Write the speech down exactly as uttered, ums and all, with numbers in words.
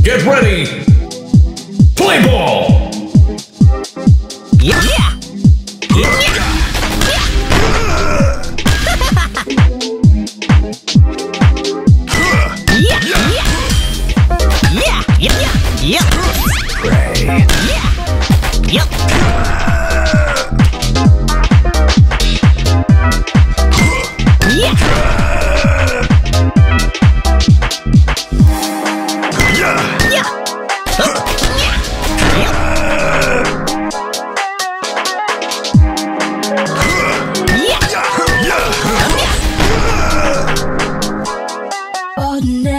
Get ready! Play ball! Yeah! Yeah! Yeah! Yeah! Yeah! Yeah! Pray. Yeah! Yep! Yeah! Yeah! Huh. Yeah! Yep! Yeah! Yeah! Ordinary.